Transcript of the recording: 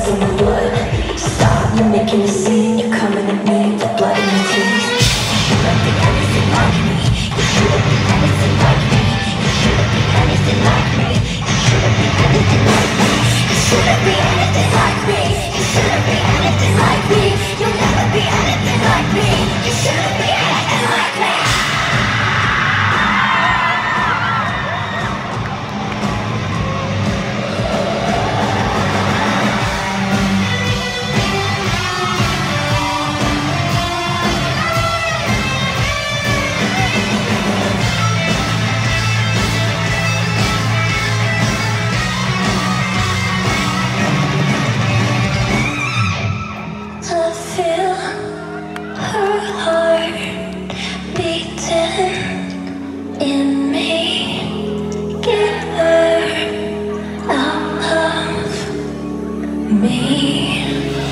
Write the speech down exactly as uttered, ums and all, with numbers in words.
in the blood. Stop, you're making a scene. You're coming at me with blood in your teeth. You shouldn't be anything like me. You shouldn't be anything like me. You shouldn't be anything like me. You shouldn't be anything like me. You shouldn't be anything like me. You shouldn't be anything like me. You'll never be anything like me. You shouldn't be anything like me. Me